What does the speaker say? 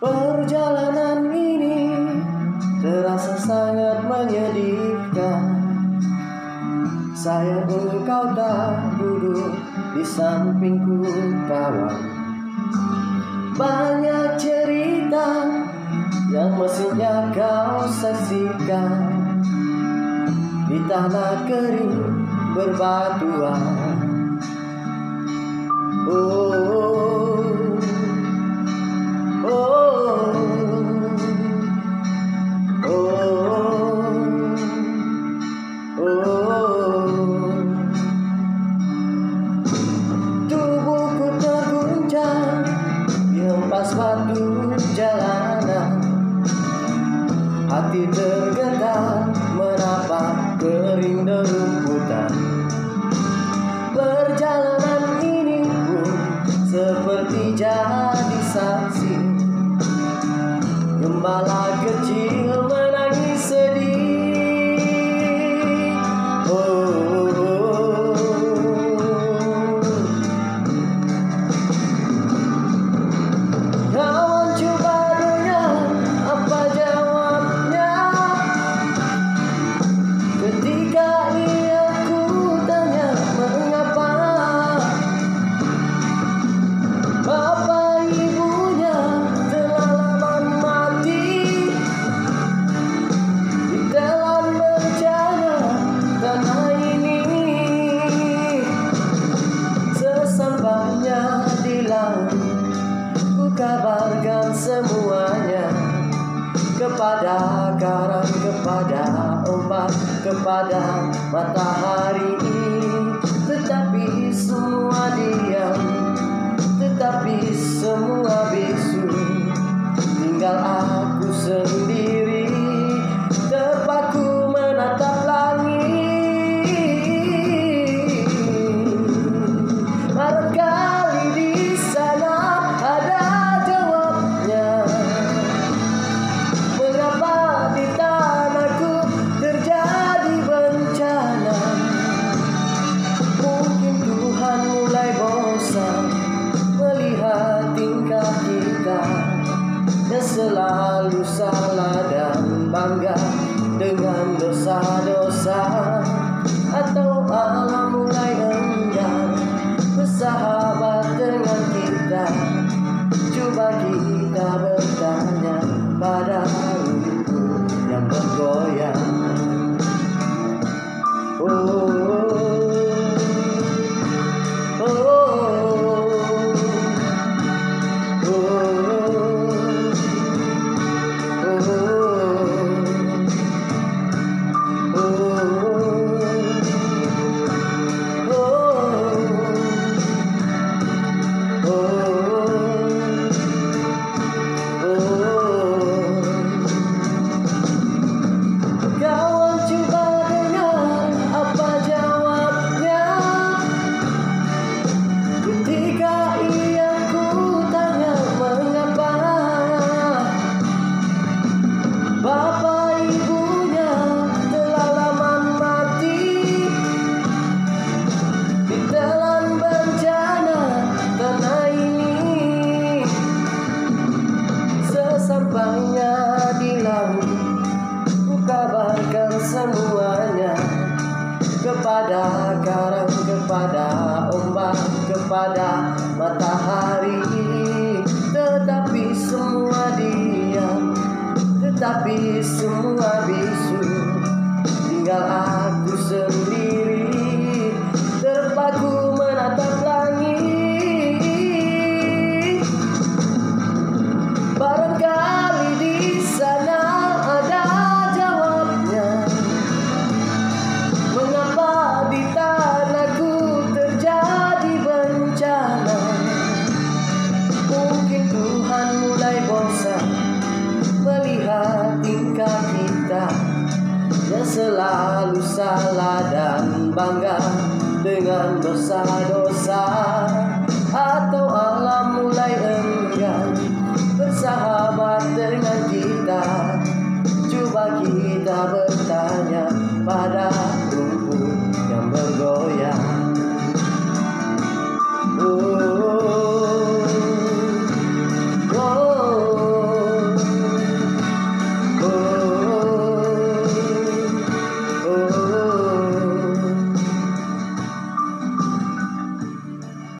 Perjalanan ini terasa sangat menyedihkan. Sayang engkau tak duduk di sampingku kawan. Banyak cerita yang mestinya kau saksikan di tanah kering berbatuan. Oh, oh, oh, oh. Tubuhku terguncang di hempas batu jalanan. Hati tergetar menatap kering derumputan. Perjalanan ini pun seperti jadi saksi. Gembala kecil menangis sedih. Oh, kawan coba dengar apa jawabnya ketika ia ku tanya mengapa bapak ibunya telah lama mati di dalam bencana tanah ini. Sesampainya di laut ku kabarkan semuanya kepada karang, kepada ombak, kepada matahari. Tetapi semua diam, tetapi semua bisu. Tinggal aku sendiri terpaku menatap langit. Barangkali di sana ada jawabnya. Mengapa di tanahku terjadi bencana? Mungkin Tuhan mulai bosan melihat tingkah kita yang selalu salah dan bangga dengan dosa-dosa. Atau Allah mulai enggan bersahabat dengan kita. Coba kita bertanya pada rumput yang bergoyang. Oh, kawan coba dengar apa jawabnya ketika ia ku tanya mengapa bapak ibunya telah lama mati di dalam bencana tanah ini. Sesampainya di laut ku kabarkan semuanya kepada karang, kepada ombak, kepada matahari. Tetapi semua diam, tetapi semua bisu. Tinggal aku sendiri terpaku menatap langit. Barangkali di sana ada jawabnya. Mengapa di tanahku terjadi bencana? Mungkin Tuhan mulai bosan melihat tingkah kita yang selalu salah dan bangga dengan dosa-dosa.